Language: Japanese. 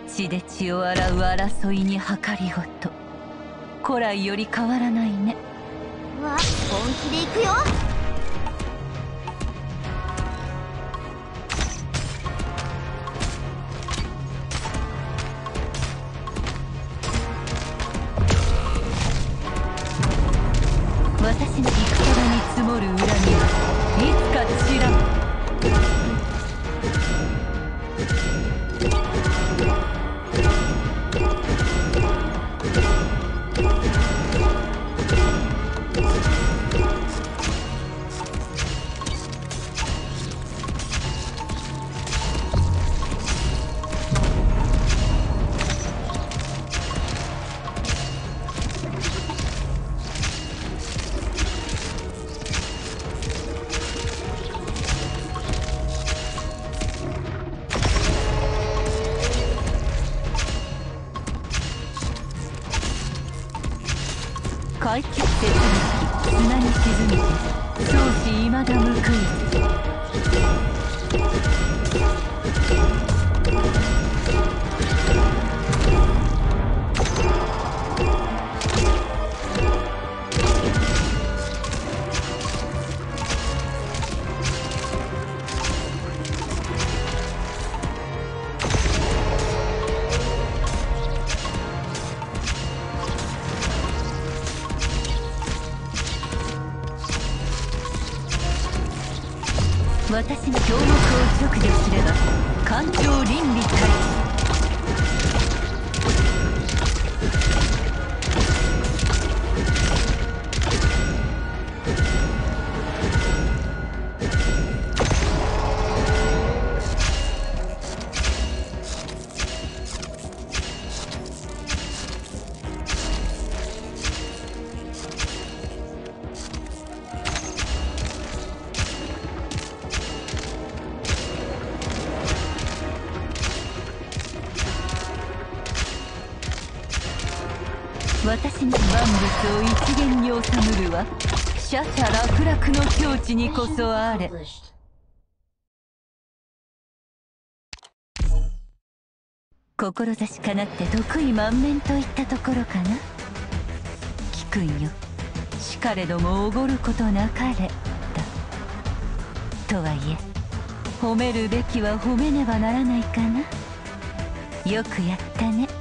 血で血を洗う争いに計りごと、古来より変わらないね。 わ、本気で行くよ。 私の戦に積もる恨みはいつか散らん。解決手続き、砂に沈みて相思未だ報いず。私の胸目を直除すれば環境倫理対峙。私の万物を一元に収むるは奢々楽々の境地にこそあれ。志かなって得意満面といったところかな。聞くんよ、しかれどもおごることなかれだ。とはいえ褒めるべきは褒めねばならないかな。よくやったね。